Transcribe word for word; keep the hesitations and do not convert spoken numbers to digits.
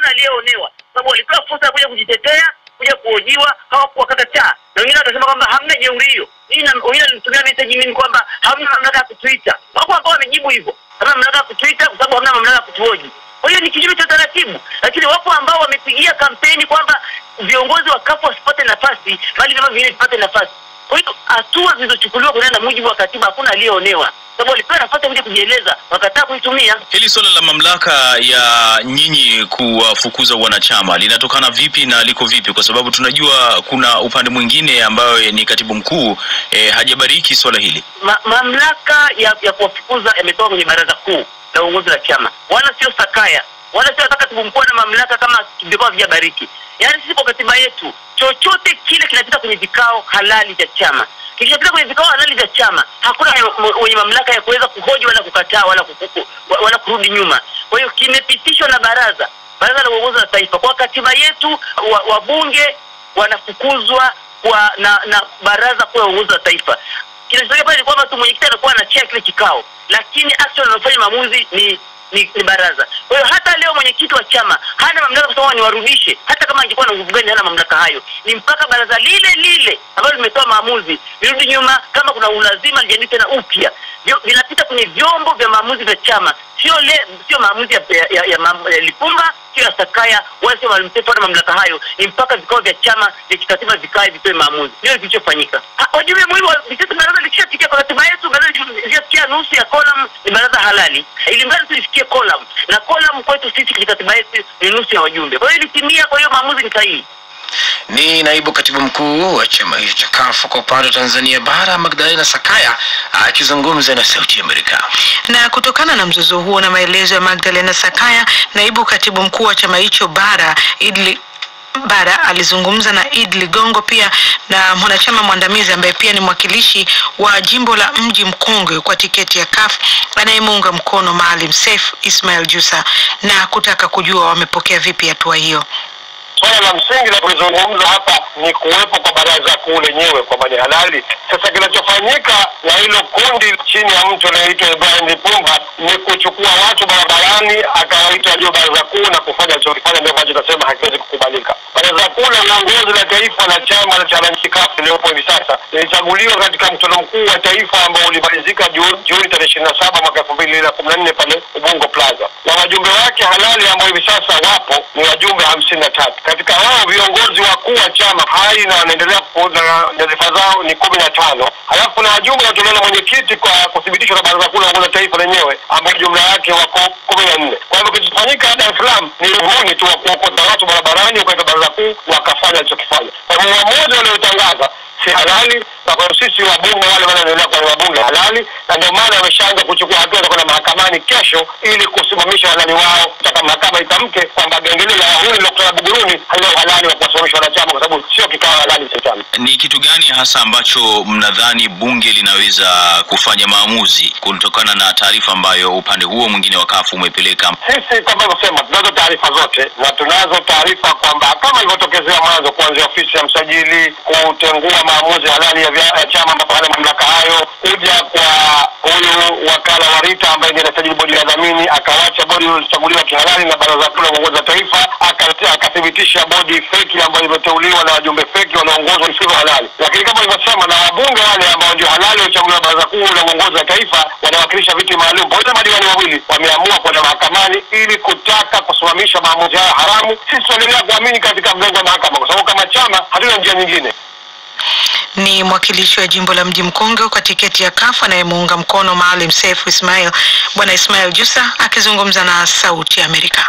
aliyeonewa, sababu walipewa fursa ya kuja kujitetea, kuja kuhojiwa, hawakuwakataa. Na wengine wakasema kwamba hamna jeuri hiyo. Nini wengine walitumia message mimi kwamba hamna mamlaka ya kutuita. Wako ambao wamejibu hivyo. Hamna mamlaka ya kutuita kwa sababu hamna mamlaka ya kutuhoji. Kwa hiyo ni kinyume cha taratibu. Lakini wapo ambao wamepigia kampeni kwamba viongozi wa kafu wasipate nafasi, bali kama vile vipate nafasi. Kwa hiyo hatua zilizochukuliwa kulingana na mujibu wa katiba, hakuna aliyeonewa. Sababu walipewa nafasi ya kuja kujieleza, wakataa kuitumia. Hili swala la mamlaka ya nyinyi kuwafukuza wanachama linatokana vipi na liko vipi? Kwa sababu tunajua kuna upande mwingine ambayo ni katibu mkuu eh, hajabariki swala hili. Ma, mamlaka ya, ya kuwafukuza yametoka kwenye baraza kuu la uongozi la chama. Wala sio Sakaya. Wala sio katibu mkuu na mamlaka kama kibekwa hajabariki. Yaani sisi kwa katiba yetu, chochote kile kinapita kwenye vikao halali vya chama. Kikipita kwenye vikao halali vya chama, hakuna wenye mamlaka ya kuweza kuhoji wala kukataa wala kukuku, wala kurudi nyuma. Kwa hiyo kimepitishwa na baraza, baraza la uongozi la taifa. Kwa katiba yetu wabunge wa wanafukuzwa kwa na, na baraza kwa uongozi la taifa. Kinachotokea pale ni kwamba tu mwenyekiti anakuwa anachea kile kikao, lakini action anayofanya maamuzi ni Ni, ni baraza. Kwa hiyo hata leo mwenyekiti wa chama hana mamlaka kusema niwarudishe, hata kama angekuwa na nguvu gani hana mamlaka hayo. Ni mpaka baraza lile lile ambalo limetoa maamuzi virudi nyuma, kama kuna ulazima lijadili tena upya. Vinapita kwenye vyombo vya maamuzi vya chama. Sio le sio maamuzi ya ya, ya, ya, ya Lipumba, sio ya Sakaya, wala sio walimtepa na mamlaka hayo. Ni mpaka vikao vya chama vya kikatiba vikae vitoe maamuzi. Ndio kilichofanyika. Wajumbe muhimu wa baraza likishafikia kwa katiba yetu, baraza likishafikia nusu ya column ni baraza halali. Ili mbali tulifikie column, na column kwetu sisi kwa katiba yetu ni nusu ya wajumbe. Kwa hiyo ilitimia, kwa hiyo maamuzi ni sahihi. Ni naibu katibu mkuu wa chama hicho cha kafu kwa upande wa Tanzania Bara, Magdalena Sakaya, akizungumza na Sauti ya Amerika. Na kutokana na mzozo huo na maelezo ya Magdalena Sakaya, naibu katibu mkuu wa chama hicho Bara Idli Bara alizungumza na Idli Gongo, pia na mwanachama mwandamizi ambaye pia ni mwakilishi wa jimbo la Mji Mkongwe kwa tiketi ya C U F anayemuunga mkono Maalim Seif Ismail Jussa, na kutaka kujua wamepokea vipi hatua hiyo. Swala la msingi la kuzungumza hapa ni kuwepo kwa baraza kuu lenyewe kwa maana halali. Sasa kinachofanyika na hilo kundi chini ya mtu anaitwa Ibrahim Lipumba ni kuchukua watu barabarani akawaita juu baraza kuu na kufanya chokifanya, ndio ambacho tunasema hakiwezi kukubalika. Baraza kuu la uongozi la taifa la chama la chama C U F lililopo hivi sasa lilichaguliwa katika mkutano mkuu wa taifa ambao ulimalizika Juni tarehe ishirini na saba mwaka elfu mbili na kumi na nne pale Ubungo Plaza. Na wajumbe wake halali ambao hivi sasa wapo ni wajumbe hamsini na tatu. Katika hao viongozi wakuu wa chama hai na wanaendelea kuona nyadhifa zao ni kumi na tano. Halafu kuna wajumbe watolewa na mwenyekiti kwa kuthibitishwa na baraza kuu la uongozi wa taifa lenyewe ambao jumla yake wako kumi na nne. Kwa hivyo kilichofanyika Dar es Salaam ni muhuni tu wa kuokota watu barabarani wakaenda baraza kuu wakafanya alichokifanya. Kwa hivyo uamuzi waliotangaza si halali, na kwa sisi wabunge wale wanaendelea kwa wabunge halali, na ndio maana wameshaanza kuchukua hatua za kwenda mahakamani kesho ili kusimamisha halali wao, kutaka mahakama itamke kwamba genge la wahuni la Buguruni halina halali wa kusimamisha wanachama kwa sababu sio kikao halali cha chama. Ni kitu gani hasa ambacho mnadhani bunge linaweza kufanya maamuzi kutokana na taarifa ambayo upande huo mwingine wa kafu umepeleka? Sisi kama kusema tunazo taarifa zote, na tunazo taarifa kwamba kama ilivyotokezea mwanzo kuanzia ofisi ya msajili kutengua maamuzi halali ya chama ambapo hana mamlaka hayo, kuja kwa huyu wakala wa Rita ambaye ndiye anasajili bodi ya dhamini akawacha bodi iliyochaguliwa kihalali na baraza kuu la uongozi wa taifa, akathibitisha bodi feki ambayo imeteuliwa na wajumbe feki wanaoongozwa isivyo halali. Lakini kama nilivyosema, na wabunge wale ambao ndio halali wachaguliwa baraza kuu la uongozi wa taifa wanawakilisha viti maalum pamoja na madiwani wawili wameamua kwenda mahakamani ili kutaka kusimamisha maamuzi haya haramu. Sisi tunaendelea kuamini katika mgongo wa mahakama kwa sababu kama chama hatuna njia nyingine. Ni mwakilishi wa jimbo la Mji Mkongwe kwa tiketi ya C U F anayemuunga mkono Maalim Seif Ismail Bwana Ismail Jussa akizungumza na Sauti ya Amerika.